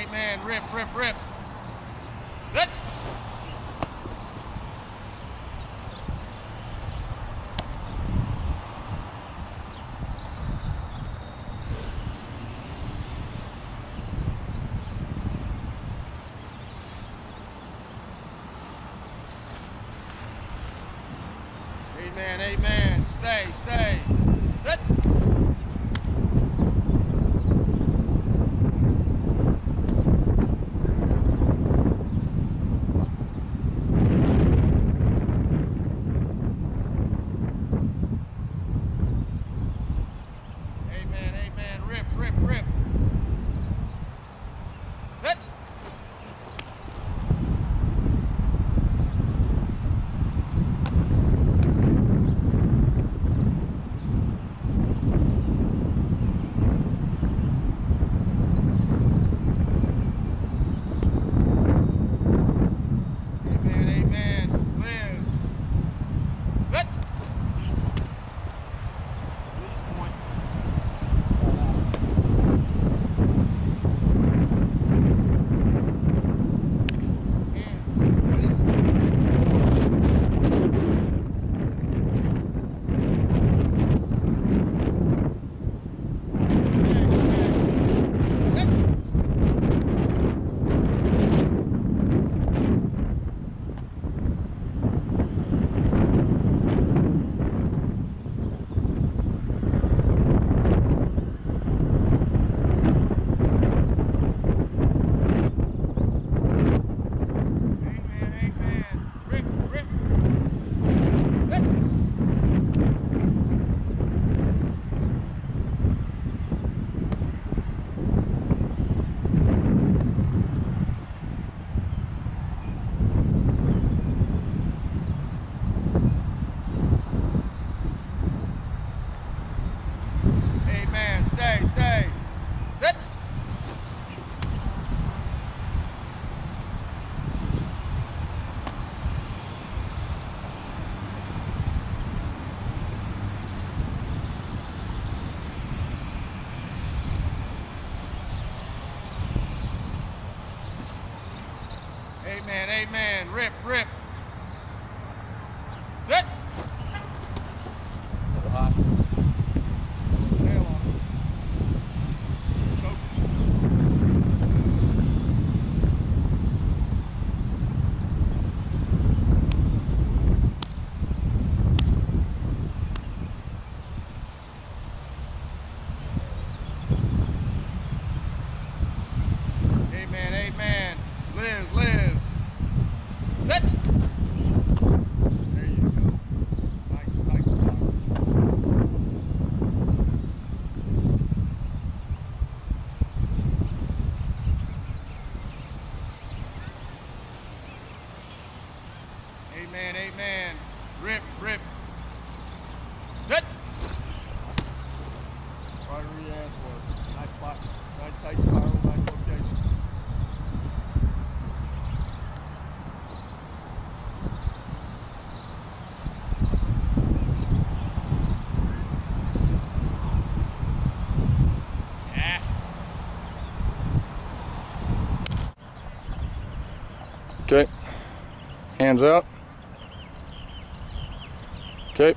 8 man, rip, rip, rip. Good. Eight man, stay, stay. Sit. Eight man, rip, rip, rip. Sit. Stay, stay. Sit. Eight man, rip, rip. Sit. Hot. Eight man, Liz. Sit. There you go. Nice tight spot. Eight man, rip, rip. Good. Right where your ass was. Nice spot. Nice tight spiral, nice location. Okay, hands out. Okay.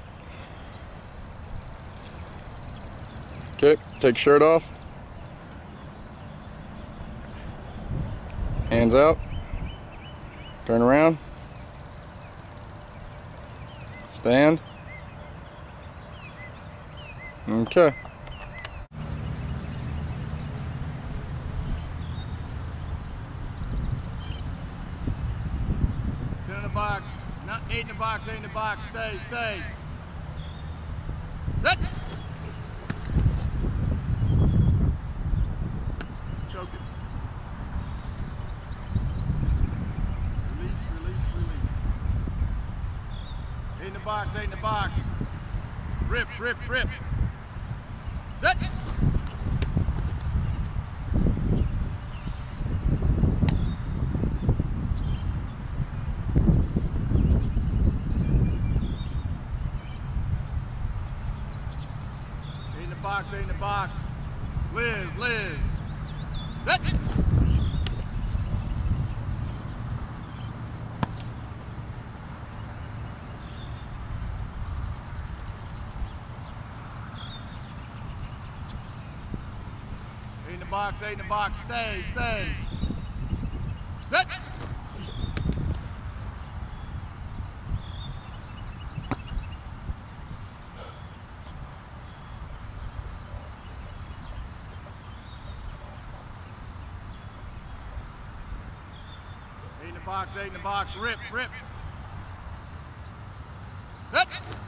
Okay, take shirt off. Hands out. Turn around. Stand. Okay. Box, not 8 in the box, 8 in the box, stay, stay. Sit. Choke it. Release, release, release. 8 in the box, 8 in the box. Rip, rip, rip. Sit. Box, 8 in the box. Liz. Sit. box, 8 in the box, stay, stay. Set. Box, 8 in the box, rip, rip. Set.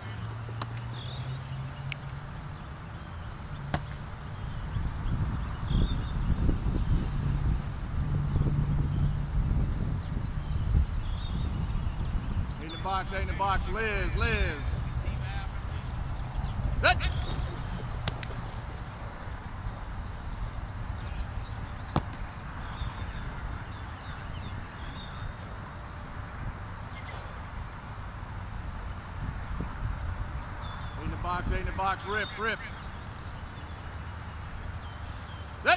8 in the box, Liz, Liz. Set. Box, 8 in the box, rip, rip. Set.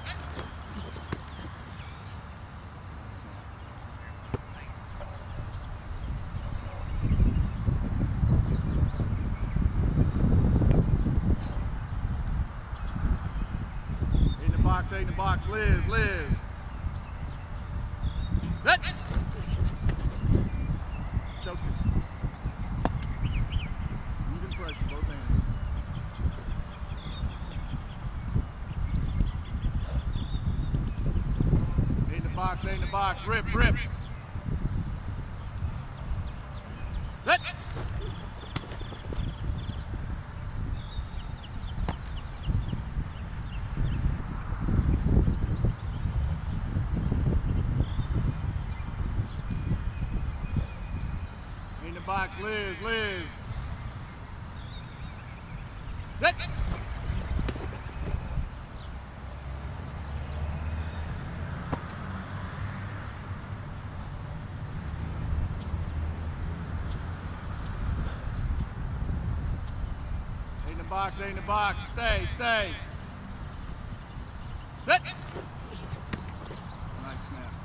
8 in the box, Liz, Liz. Set. Choke it. Even pressure, both hands. 8 in the box, 8 in the box, rip, rip. Set. 8 in the box, Liz, Liz. Set. 8 in the box, 8 in the box, stay, stay. Set. Nice snap.